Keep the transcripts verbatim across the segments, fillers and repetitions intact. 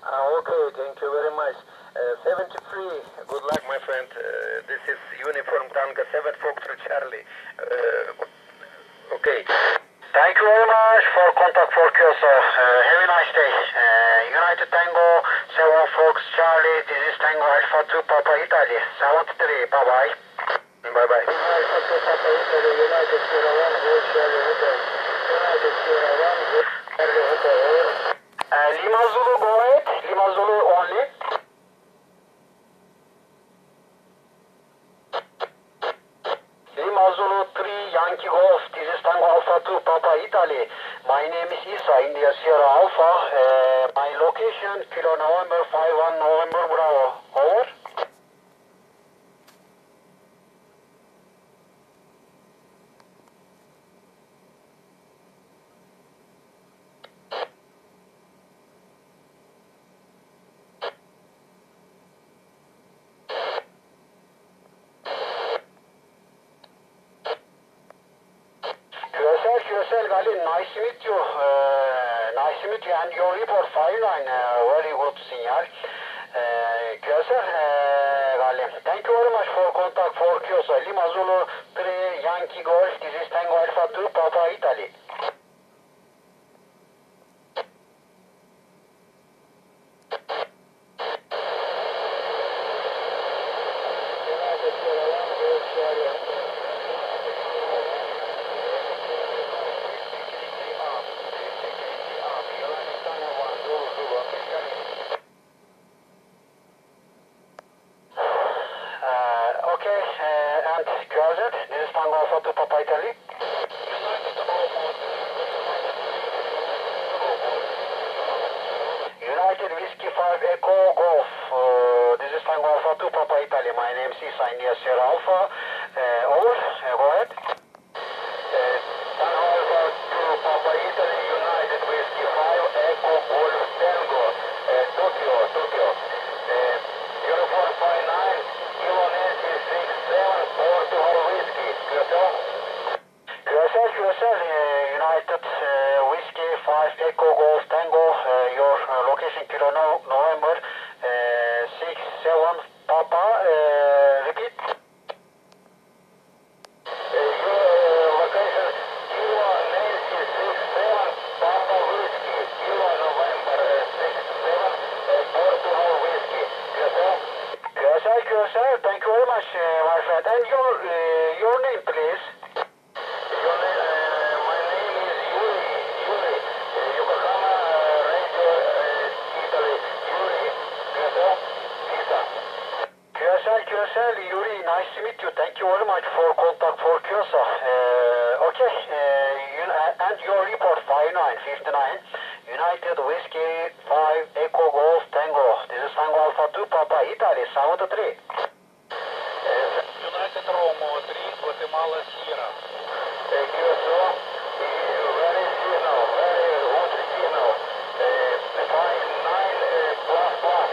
Uh, okay, thank you very much. Uh, seventy-three, good luck, my friend. Uh, this is Uniform Tango seven Foxtrot Charlie. Uh, okay. Thank you very much for contact for Kyoto. Uh, have a nice day. Uh, United Tango seven Fox Charlie. This is Tango Alpha two Papa Italy. seventy-three. Bye bye. Bye bye. Alpha two Papa Italy. United Sierra one Go Charlie Hotel. United Sierra one Go Charlie Hotel. Uh, Lima Zulu go ahead. Lima Zulu only. Lima Zulu three Yankee Golf. This is Tango Alpha two Papa Italy. My name is Isa, India Sierra Alpha. Uh, my location, Kilo November five one November Bravo. Over. Q S L Gali, nice to meet you. Uh, nice to meet you. And your report five nine, uh, very good signal. Uh, Q S L uh, Gali, thank you very much for contact for Q S L. Lima Zulu three Yankee Golf. This is Tango Alpha two Papa Italy. Uh, okay, uh, and Q Z, this is Tango Alpha two Papa Italy. United Whiskey five Echo Golf. Uh, this is Tango Alpha two Papa Italy. My name is Isa, India Sierra Alpha. Uh, over, uh, go ahead. Uh, Tango Alpha two Papa Italy, United Whiskey five Echo Golf Tango. Uh, Tokyo, Tokyo. Uh, Uniform five nine, Kilo Nancy six seven four two Whiskey. Q S L? Q S L, Q S L, uh, United uh, Whiskey five Echo Golf Tango. Uh, your uh, location, Kilo no, November uh, six seven Papa. Uh, repeat. Uh, your uh, location, Kilo Nancy six seven Papa Whiskey. Kilo November uh, six seven four two Whiskey. Q S L? Q S L, Q S L, thank you very much, uh, my friend. And your, uh, your name, please. Your name, uh, my name is Yuri, Yuri, uh, Yokohama uh, Radio uh, Italy, Yuri, Q S L, Visa. Q S L, Q S L, Yuri, nice to meet you. Thank you very much for contact for Q S L. Uh, okay, uh, you, uh, and your report five nine five nine, United Whiskey five Echo Golf Tango. This is Tango Alpha two Papa Italy, seventy-three. United Romo three Guatemala Sierra. Thank you, sir. Very signal, very good signal. five nine plus plus.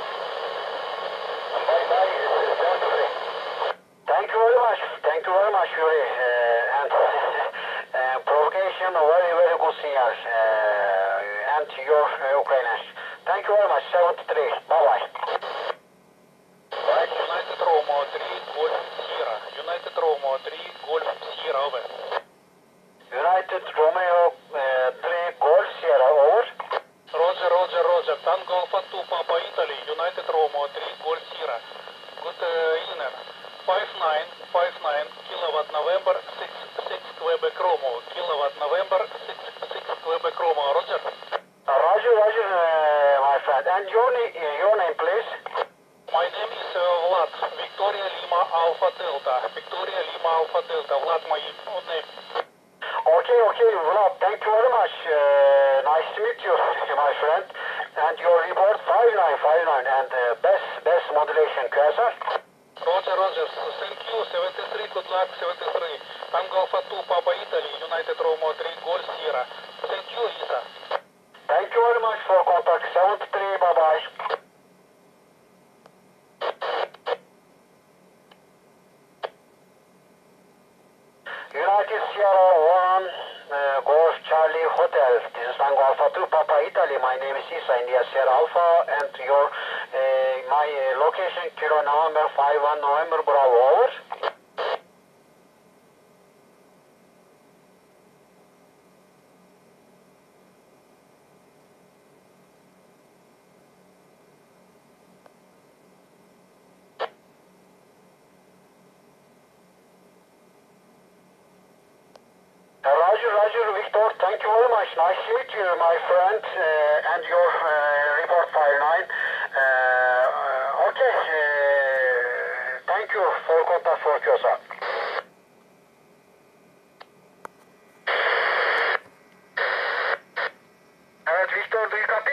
Bye bye, seventy-three. Thank you very much. Thank you very much, Yuri. Uh, and uh, provocation, very, very good signal. Uh, and your uh, Ukrainians. Thank you very much, seventy-three. Bye bye. Right. United Romo three Golf Sierra. United Romo three Golf Sierra over. United Romeo uh, three Golf Sierra over. Roger, Roger, Roger. Tango Alpha two Papa Italy. United Romo three Golf Sierra. Good uh, evening. five nine five nine Kilowatt November six six Quebec Romo. Kilowatt November six six Quebec Romo. Roger. Uh, Roger, Roger, uh, my friend. And your, na uh, your name, please? My name is uh, Vlad. Victoria Lima Alpha Delta. Victoria Lima Alpha Delta. Vlad, my name. Okay, okay, Vlad, thank you very much. Uh, nice to meet you, my friend. And your report five nine five nine and uh, best, best modulation, Q S L? Roger, Roger. Thank you. seventy-three. Good luck. seventy-three. Tango Alpha two Papa Italy. United Romo three Golf Sierra. Thank you, Isa. Thank you very much for contact. seventy-three. Bye bye. United Sierra one uh, Golf Charlie Hotel. This is Tango Alpha two Papa Italy. My name is Isa, India Sierra Alpha, and your uh, my uh, location Kilo November five one November Bravo, over. Roger, Roger, Victor, thank you very much. Nice to meet you, my friend, uh, and your uh, report file nine. Uh, uh, okay, uh, thank you for contact for Kyosa. Evet, Victor, do you copy?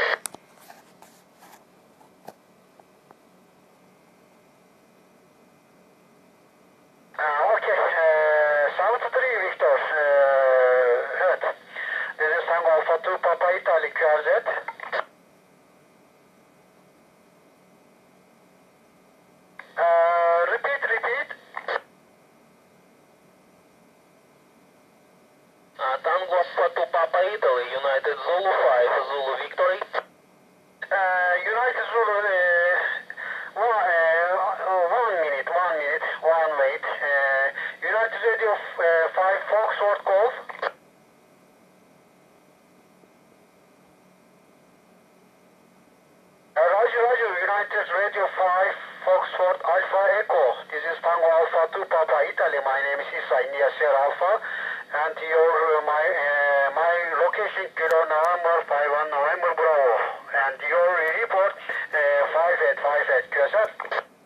Uh, okay, uh, South three, Victor. Uh, evet. This is Tango Alpha two, Papa Italy, Q R Z. Uh, repeat, repeat. Uh, Tango Alpha two Papa Italy, United Zulu five, Zulu Victory. Uh, United Zulu, uh, one, uh, one minute, one minute, one wait. Uh, United Radio uh, five Foxtrot Golf. Uh, Roger, Roger, United Radio five Foxtrot Alpha Echo. This is Tango Alpha two Papa Italy. My name is Isa, India Sierra Alpha. And your, uh, my, uh, my location, Kilo November five one November Bravo. And your report, uh, five eight five eight, Q S F.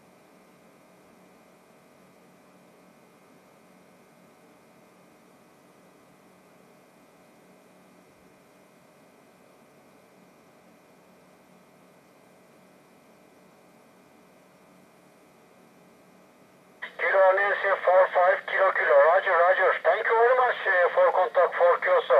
Kilo Nancy four five Kilo Kilo. Roger, Roger. Thank you very much uh, for contact for Kyoso.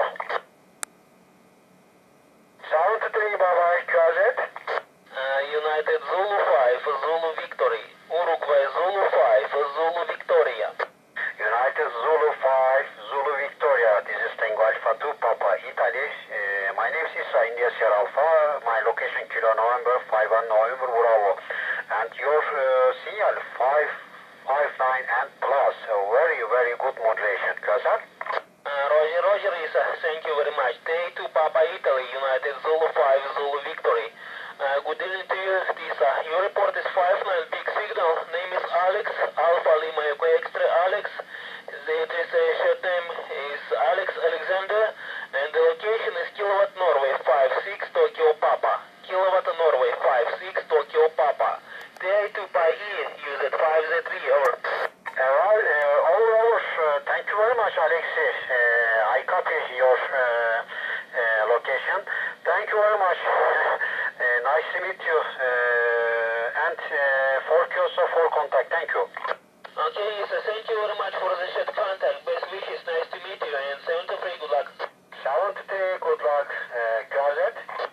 Sound three, bye-bye, Q R Z. Uh, United Zulu five, Zulu Victory. Uruguay Zulu five, Zulu Victoria. United Zulu five, Zulu Victoria. This is Tango Alpha two, Papa Italy. Uh, my name is Isa, India Sierra Alpha. My location, Kilo November five one November Bravo. And your uh, signal, five five nine and plus. Uh, very, very good moderation. Kazan? Uh, Roger, Roger, Isa, thank you very much. Day two Papa Italy, United Zulu five, Zulu Victory. Uh, good evening to you, Isa. Your report is five nine, big signal. Name is Alex, Alpha Lima Echo Extra Alex. The address uh, short name is Alex Alexander. And the location is Kilowatt Norway five six Tokyo Papa. Kilowatt Norway five six Tokyo Papa. Day two Pi E, use it five Z three, over. Uh, well, uh, all over. Uh, thank you very much, Alexis. Uh, I copy your uh, uh, location. Thank you very much. Uh, nice to meet you. Uh, and uh, for Kyoso for contact. Thank you. Okay, Isa, thank you very much for the short contact. Best wishes, nice to meet you, and seventy-three, good luck. seventy-three, good luck. Uh, Q R Z.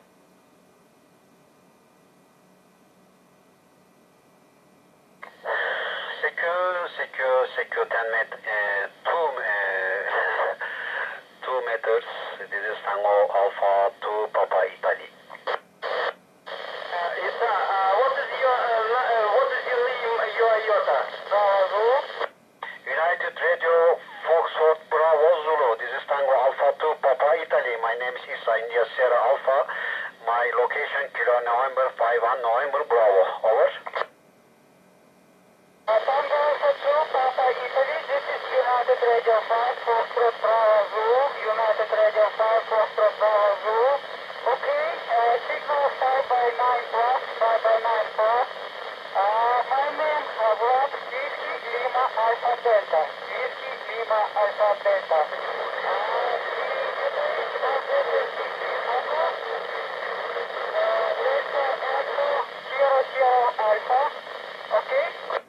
Secure, secure, secure ten meters, uh, two, uh, two meters. This is Tango Alpha two Papa Italy. Uh, Isa, uh, what is your, uh, uh, what is your name, uh, your IOTA? Bravo. United Radio Foxtrot Bravo Zulu. This is Tango Alpha two Papa Italy. My name is Isa, India Sierra Alpha. My location, Kilo November five one November Bravo. Over. Uh, Tango Alpha two, Papa Italy, this is United Radio five, Foxtrot Bravo Zulu, United Radio five, Foxtrot Bravo Zulu. Okay, uh, signal five by nine plus, five by nine plus. Uh, my name, uh, Vlad, Whiskey Lima Alpha Delta, Whiskey Lima Alpha Delta. Uh, Delta Echo Zero Zero Alpha, okay?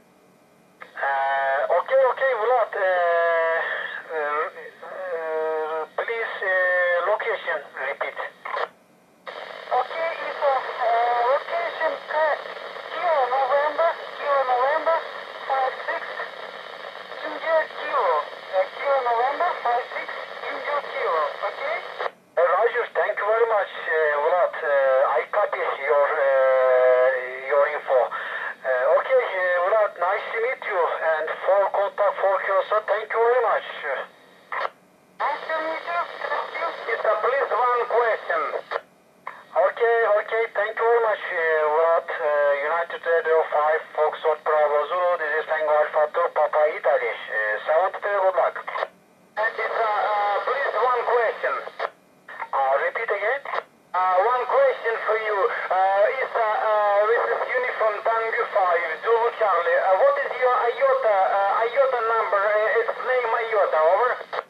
Uh, okay, okay, Vlad. Uh, uh, uh, please, uh, location, repeat. Okay, it's a uh, location uh, Kilo November, Kilo November, five six, India copy your uh, your info. Uh, okay, uh, Murat, nice to meet you. And for contact for Kyosa, thank you very much. Nice to meet you. Thank you. It's a please one question. Okay, okay, thank you very much, uh, Murat. Uh, United Radio five, Foxtrot Bravo Zulu. This is Tango Alpha two, Papa Italy. Uh, seventy, good luck. And it's a uh, please one question. Uh, repeat again. Uh, one question for you. Uh, is uh, uh, this is uniform Tango five, Zulu Charlie. Uh, what is your IOTA uh, IOTA number? Uh, its name IOTA, over.